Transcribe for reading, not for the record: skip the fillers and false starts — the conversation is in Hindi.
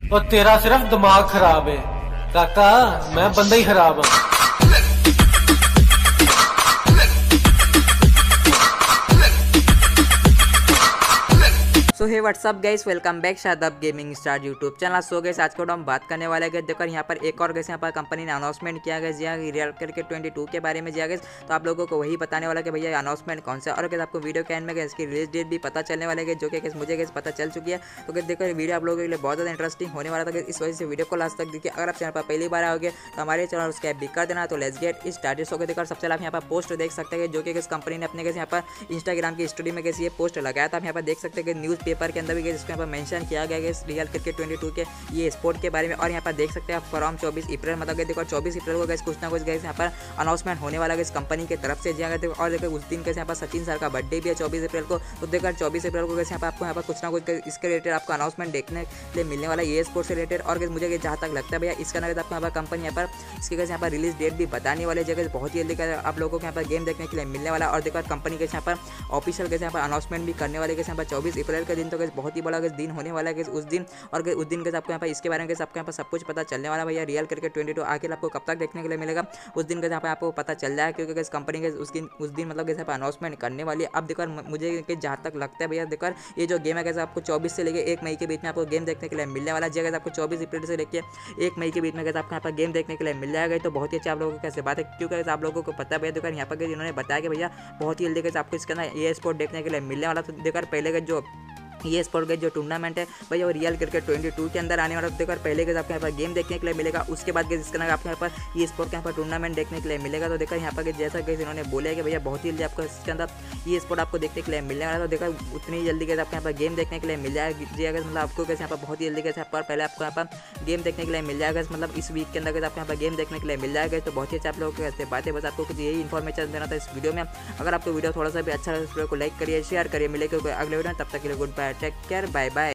और तेरा सिर्फ दिमाग खराब है काका, मैं बंदा ही खराब हूँ। So hey what's up guys, welcome back Shadab gaming star YouTube channel. So guys आज को हम बात करने वाले हैं देखो यहाँ पर एक और यहाँ पर कंपनी ने अनाउंसमेंट किया गया जिया रियल क्रिकेट 22 के बारे में जिया गया। तो आप लोगों को वही बताने वाला कि भैया अनाउंसमेंट कौन सा, और अगर आपको वीडियो के एंड में इसकी रिलीज डेट भी पता चलने वाले है जो कि मुझे पता चल चुकी है। तो देखो वीडियो आप लोगों के लिए बहुत ज़्यादा इंटरेस्टिंग होने वाला था, इस वजह से वीडियो को लास्ट तक देखिए। अगर आप चैनल पर पहली बार आओगे तो हमारे चैनल सब्सक्राइब भी कर देना। तो लेट्स गेट स्टार्टेड। सो देखो सबसे पहले आप यहाँ पर पोस्ट देख सकते हैं जो कि इस कंपनी ने अपने यहाँ पर इंस्टाग्राम की स्टोरी में कैसे ये पोस्ट लगाया था। आप यहाँ पर देख सकते हैं कि न्यूज़पेपर के अंदर भी यहाँ पर मेंशन किया गया है रियल क्रिकेट 22 के ये स्पोर्ट के बारे में। और यहाँ पर देख सकते हैं फ्रॉम 24 अप्रैल मतलब देखो 24 अप्रैल को कुछ ना कुछ यहाँ पर अनाउंसमेंट होने वाला है इस कंपनी की तरफ से। और देखो उस दिन कैसे यहाँ पर सचिन सर का बर्थडे भी है 24 अप्रैल को। तो देखो 24 अप्रैल को कैसे आपको यहाँ पर कुछ ना कुछ इसके रिलेटेड आपको अनाउंसमेंट देखने के लिए मिलने वाला है ये स्पोर्ट्स से रिलेटेड। और मुझे जहाँ तक लगता है भैया इसका ना आपको यहाँ पर कंपनी यहाँ पर इसके कैसे यहाँ पर रिलीज डेट भी बताने वाले जगह बहुत ही जल्दी आप लोगों को यहाँ पर गेम देखने के लिए मिलने वाला है। और देखो कंपनी के यहाँ पर ऑफिशियल कैसे यहाँ पर अनाउंसमेंट भी करने वाले कैसे यहाँ पर 24 अप्रैल के दिन। तो बहुत ही बड़ा दिन होने वाला है उस दिन। और उस दिन के आपको यहाँ पर इसके बारे में आपको यहाँ पर सब कुछ पता चलने वाला भैया रियल क्रिकेट 22 आखिर आपको कब तक देखने के लिए मिलेगा उस दिन के यहाँ पर आपको पता चल जाए, क्योंकि इस कंपनी के उस दिन मतलब कैसे अनाउंसमेंट करने वाली है। अब देखो मुझे जहाँ तक लगता है भैया देखो ये जो गेम है कैसे आपको 24 से लेकर 1 मई के बीच में आपको गेम देखने के लिए मिलने वाला है। जगह आपको 24 अप्रैल से लेकर 1 मई के बीच में कैसे आपको यहाँ पर गेम देखने के लिए मिल जाएगा। तो बहुत ही अच्छा आप लोगों को कैसे बात है, क्योंकि आप लोगों को पता है भैया देखो यहाँ पर इन्होंने बताया कि भैया बहुत ही जल्दी कैसे आपको इसके अंदर ये स्पोर्ट देखने के लिए मिलने वाला। तो देखो पहले का जो ये स्पोर्ट का जो टूर्नामेंट है भैया वो रियल क्रिकेट 22 के अंदर आने वाला। देखो पहले के आपके यहाँ पर गेम देखने के लिए मिलेगा, उसके बाद इसके अंदर आपके यहाँ पर ये स्पोर्ट के यहाँ पर टूर्नामेंट देखने के लिए मिलेगा। तो देखो यहाँ पर जैसा कि इन्होंने बोला है कि भैया बहुत ही जल्दी आपको इसके अंदर ये स्पोर्ट आपको देखने के लिए मिलने वाला। तो देखो उतनी जल्दी कैसे आपके यहाँ पर गेम देखने के लिए मिल जाएगा मतलब आपको कैसे यहाँ पर बहुत ही जल्दी कैसे पर पहले आपको यहाँ पर गेम देखने के लिए मिल जाएगा मतलब इस वीक के अंदर कैसे आपको यहाँ पर गेम देखने के लिए मिल जाएगा। तो बहुत ही अच्छा आप लोगों को कैसे बातें बस आपको कुछ यही इन्फॉर्मेशन देना था इस वीडियो में। अगर आपको वीडियो थोड़ा सा भी अच्छा लगे तो लाइक करिए शेयर करिए, मिलेगा अगले वीडियो में। तब तक के लिए good bye, take care, bye bye.